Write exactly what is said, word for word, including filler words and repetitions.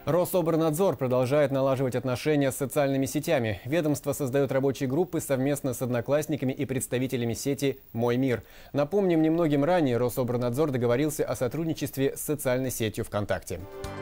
Рособорнадзор продолжает налаживать отношения с социальными сетями. Ведомство создает рабочие группы совместно с одноклассниками и представителями сети «Мой мир». Напомним, немногим ранее Рособорнадзор договорился о сотрудничестве с социальной сетью ВКонтакте.